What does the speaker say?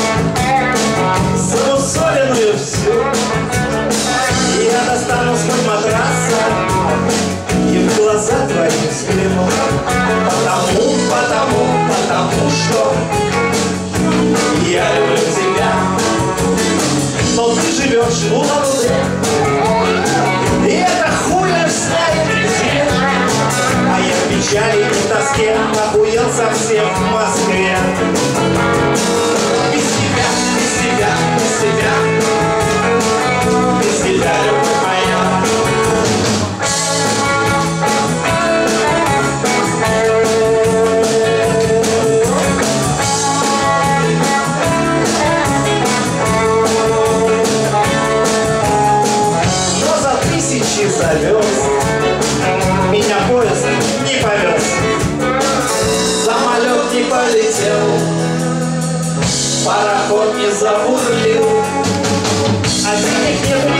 замусоленную всю. Я достану свой матраса и в глаза твои взгляну. Потому что я люблю тебя. Но ты живешь в Улан-Удэ, и это хуй наш знает где. А я в печали и в тоске охуел совсем в Москве. Без тебя, без тебя, без тебя, без тебя, любовь моя. Но за тысячи завез меня поезд не повез, самолет не полетел, пароход не забурлил, а денег нет.